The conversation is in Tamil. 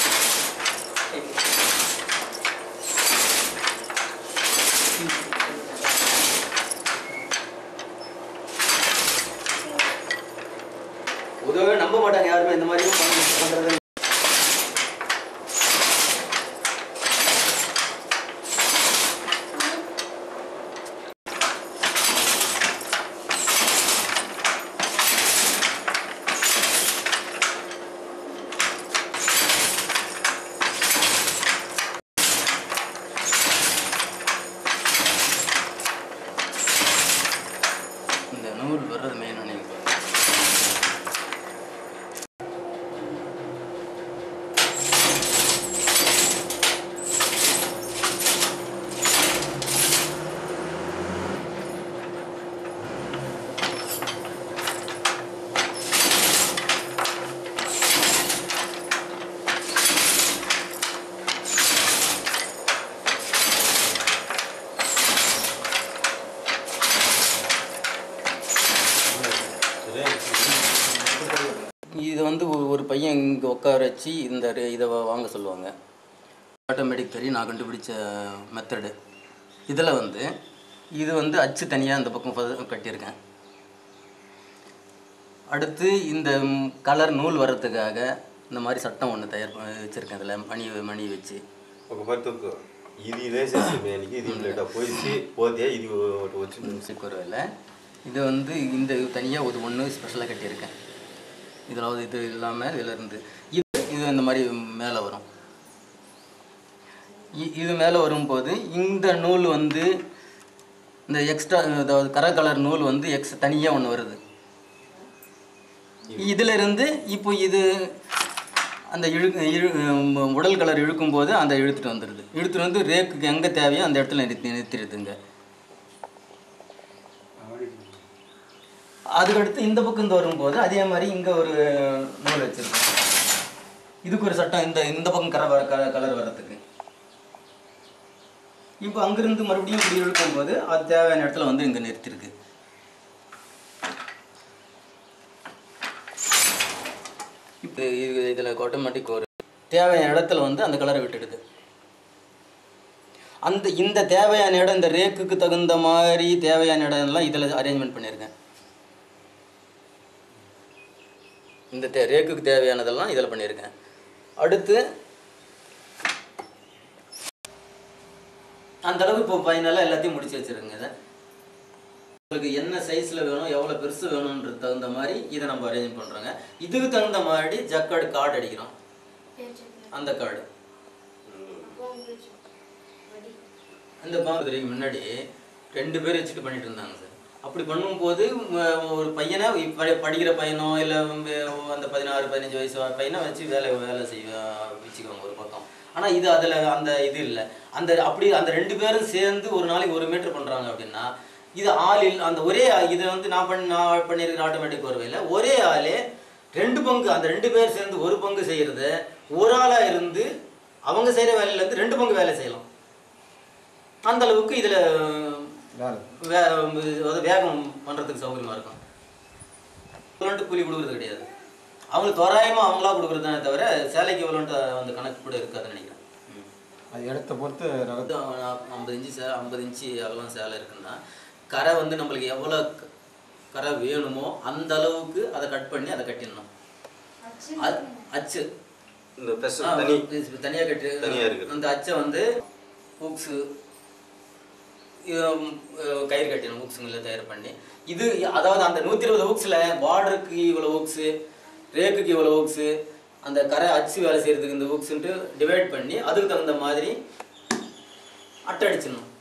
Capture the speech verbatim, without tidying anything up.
உதவே நம்ப மாட்டாங்க யாருமே இந்த மாதிரி பண்றது. இந்த நூல் வர்றது மெயின் இது வந்து ஒரு பையன் இங்கே உட்கார வச்சு இந்த இதை வாங்க சொல்லுவாங்க. ஆட்டோமேட்டிக் தெரியும் நான் கண்டுபிடிச்ச மெத்தடு. இதில் வந்து இது வந்து அச்சு தனியாக இந்த பக்கம் கட்டியிருக்கேன். அடுத்து இந்த கலர் நூல் வர்றதுக்காக இந்த மாதிரி சட்டம் ஒன்று தயார் வச்சுருக்கேன். இதில் மணி மணி வச்சு சிக்குறவில்லை. இது வந்து இந்த தனியாக ஒரு ஒன்று ஸ்பெஷலாக கட்டியிருக்கேன். இதில் இது இல்லாமல் இதிலேருந்து இது இது இந்த மாதிரி மேலே வரும். இது மேலே வரும்போது இந்த நூல் வந்து இந்த எக்ஸ்ட்ரா அதாவது கரை கலர் நூல் வந்து எக்ஸ் தனியாக ஒன்று வருது. இதிலிருந்து இப்போ இது அந்த இழு இழு உடல் கலர் இழுக்கும்போது அந்த இழுத்துட்டு வந்துடுது. இழுத்துட்டு வந்து ரேக்குக்கு எங்கே தேவையோ அந்த இடத்துல நிறுத்தி நிறுத்திடுதுங்க. அதுக்கடுத்து இந்த பக்கம் இந்த வரும்போது அதே மாதிரி இங்கே ஒரு நூல் வச்சுருக்கோம். இதுக்கு ஒரு சட்டம் இந்த இந்த பக்கம் கரை வர க கலர் வர்றதுக்கு. இப்போ அங்கிருந்து மறுபடியும் இப்படி இழுக்கும்போது அது தேவையான இடத்துல வந்து இங்கே நிறுத்திருக்கு. இப்போ இது இதில் ஆட்டோமேட்டிக் ஒரு தேவையான இடத்துல வந்து அந்த கலரை விட்டுடுது. அந்த இந்த தேவையான இடம் இந்த ரேக்குக்கு தகுந்த மாதிரி தேவையான இடம்லாம் இதில் அரேஞ்ச்மெண்ட் பண்ணியிருக்கேன். இந்த தே ரேக்குக்கு தேவையானதெல்லாம் இதில் பண்ணியிருக்கேன். அடுத்து அந்த அளவுக்கு இப்போ ஃபைனலாக எல்லாத்தையும் முடிச்சு வச்சுருங்க. இதை உங்களுக்கு என்ன சைஸில் வேணும் எவ்வளோ பெருசு வேணுன்றது தகுந்த மாதிரி இதை நம்ம அரேஞ்ச் பண்ணுறோங்க. இதுக்கு தகுந்த மாதிரி ஜக்கார்டு கார்டு அடிக்கிறோம். அந்த கார்டு அந்த பாம்புக்கு முன்னாடி ரெண்டு பேர் வச்சுட்டு பண்ணிட்டு இருந்தாங்க சார். அப்படி பண்ணும்போது ஒரு பையனை படிக்கிற பையனோ இல்லை அந்த பதினாறு பதினஞ்சு வயசு பையனை வச்சு வேலை வேலை செய்ய வச்சுக்குவாங்க ஒரு பக்கம். ஆனால் இது அதில் அந்த இது இல்லை. அந்த அப்படி அந்த ரெண்டு பேரும் சேர்ந்து ஒரு நாளைக்கு ஒரு மீட்டர் பண்ணுறாங்க அப்படின்னா இது ஆளில் அந்த ஒரே இதை வந்து நான் பண்ணி நான் பண்ணியிருக்கிற ஆட்டோமேட்டிக் வருவையில் ஒரே ஆளே ரெண்டு பங்கு அந்த ரெண்டு பேர் சேர்ந்து ஒரு பங்கு செய்கிறத ஒரு ஆளாக இருந்து அவங்க செய்கிற வேலையிலேருந்து ரெண்டு பங்கு வேலை செய்யலாம். அந்த அளவுக்கு இதில் வே வேகம் பண்ணுறதுக்கு சௌகரியமாக இருக்கும். இவ்வளோன்ட்டு கூலி கொடுக்குறது கிடையாது. அவங்களுக்கு தோராயமாக அவங்களா கொடுக்குறதுனே தவிர சேலைக்கு இவ்வளோன்ட்டு அந்த கணக்கு கூட இருக்காதுன்னு நினைக்கிறேன். அது இடத்த பொறுத்து ஐம்பது இன்ச்சு சே ஐம்பது இன்ச்சு அகலம் சேலை இருக்குன்னா கரை வந்து நம்மளுக்கு எவ்வளோ கரை வேணுமோ அந்த அளவுக்கு அதை கட் பண்ணி அதை கட்டிடணும். அது அச்சு தனியாக கட்டி அந்த அச்சை வந்து ஹூக்ஸு கயிறு கட்டிடணும். ஹூக்ஸுங்களில் தயார் பண்ணி இது அதாவது அந்த நூற்றி இருபது ஹூக்ஸில் பார்டருக்கு இவ்வளோ ஹூக்ஸு ரேக்குக்கு இவ்வளோ ஹூக்ஸு அந்த கரை அச்சு வேலை செய்கிறதுக்கு இந்த ஹூக்ஸுன்ட்டு டிவைட் பண்ணி அதுக்கு தகுந்த மாதிரி அட்டை அடிச்சிடணும்.